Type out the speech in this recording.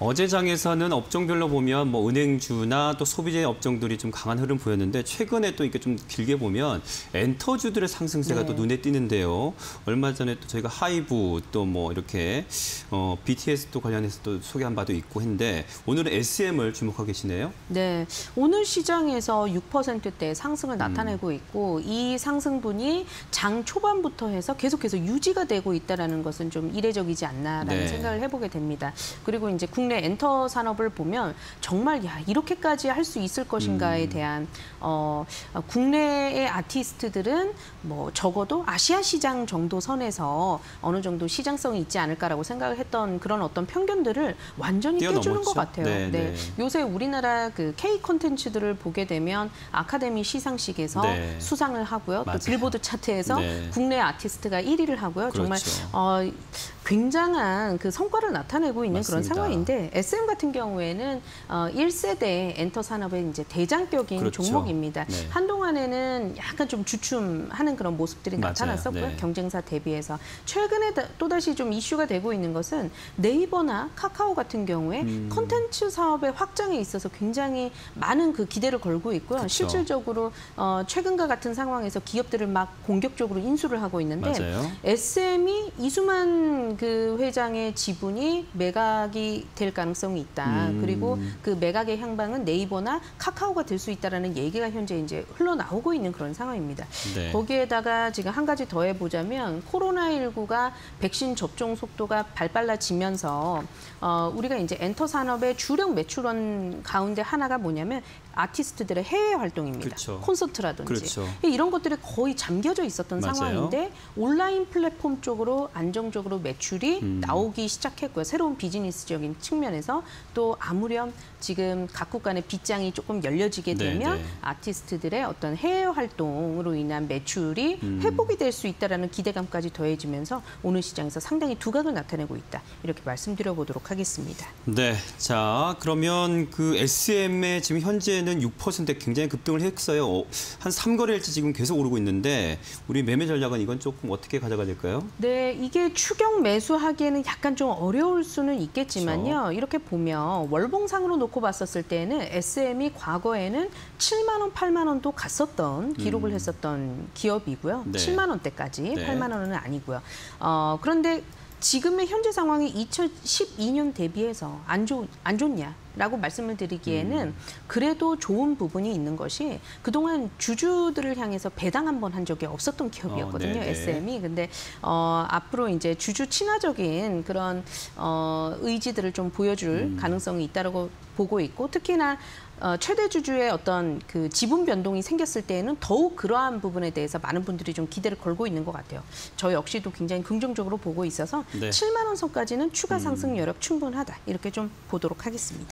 어제 장에서는 업종별로 보면 뭐 은행주나 또 소비재 업종들이 좀 강한 흐름 보였는데 최근에 또 이렇게 좀 길게 보면 엔터주들의 상승세가 또 눈에 띄는데요. 얼마 전에 또 저희가 하이브 또 뭐 이렇게 BTS도 관련해서 또 소개한 바도 있고 했는데 오늘은 SM을 주목하고 계시네요. 네, 오늘 시장에서 6%대 상승을 나타내고 있고 이 상승분이 장 초반부터 해서 계속해서 유지가 되고 있다는 것은 좀 이례적이지 않나라는 생각을 해보게 됩니다. 그리고 이제 국내 엔터 산업을 보면 정말 이렇게까지 할 수 있을 것인가에 대한 국내의 아티스트들은 뭐 적어도 아시아 시장 정도 선에서 어느 정도 시장성이 있지 않을까라고 생각을 했던 그런 어떤 편견들을 완전히 깨주는 것 같아요. 네. 요새 우리나라 그 K 콘텐츠들을 보게 되면 아카데미 시상식에서 수상을 하고요. 또 빌보드 차트에서 국내 아티스트가 1위를 하고요. 정말 굉장한 그 성과를 나타내고 있는 그런 상황인데 SM 같은 경우에는 1세대 엔터 산업의 이제 대장격인 종목입니다. 한동안에는 약간 좀 주춤하는 그런 모습들이 나타났었고요. 경쟁사 대비해서. 최근에 또다시 좀 이슈가 되고 있는 것은 네이버나 카카오 같은 경우에 콘텐츠 사업의 확장에 있어서 굉장히 많은 그 기대를 걸고 있고요. 실질적으로 최근과 같은 상황에서 기업들을 막 공격적으로 인수를 하고 있는데 SM이 이수만 그 회장의 지분이 매각이 될 가능성이 있다. 그리고 그 매각의 향방은 네이버나 카카오가 될 수 있다라는 얘기가 현재 이제 흘러나오고 있는 그런 상황입니다. 거기에다가 지금 한 가지 더 해보자면 코로나19가 백신 접종 속도가 발빨라지면서 우리가 이제 엔터 산업의 주력 매출원 가운데 하나가 뭐냐면 아티스트들의 해외 활동입니다. 콘서트라든지 이런 것들이 거의 잠겨져 있었던 상황인데 온라인 플랫폼 쪽으로 안정적으로 매출이 나오기 시작했고요. 새로운 비즈니스적인 측면에서 또 아무렴 지금 각국 간의 빗장이 조금 열려지게 되면 아티스트들의 어떤 해외 활동으로 인한 매출이 회복이 될 수 있다는 기대감까지 더해지면서 오늘 시장에서 상당히 두각을 나타내고 있다. 이렇게 말씀드려보도록 하겠습니다. 네, 자 그러면 그 SM의 지금 현재는 6% 굉장히 급등을 했어요. 한 3거래일째 지금 계속 오르고 있는데 우리 매매 전략은 이건 조금 어떻게 가져가야 될까요? 네, 이게 추격 매수하기에는 약간 좀 어려울 수는 있겠지만요. 이렇게 보면 월봉상으로 놓고 봤었을 때는 SM이 과거에는 7만 원, 8만 원도 갔었던 기록을 했었던 기업이고요. 7만 원대까지, 8만 원은 아니고요. 그런데 지금의 현재 상황이 2012년 대비해서 안 좋냐라고 말씀을 드리기에는 그래도 좋은 부분이 있는 것이 그동안 주주들을 향해서 배당 한 번 한 적이 없었던 기업이었거든요. SM이. 근데 앞으로 이제 주주 친화적인 그런 의지들을 좀 보여줄 가능성이 있다고 보고 있고 특히나 최대 주주의 어떤 그 지분 변동이 생겼을 때에는 더욱 그러한 부분에 대해서 많은 분들이 좀 기대를 걸고 있는 것 같아요. 저 역시도 굉장히 긍정적으로 보고 있어서 7만 원 선까지는 추가 상승 여력 충분하다. 이렇게 좀 보도록 하겠습니다.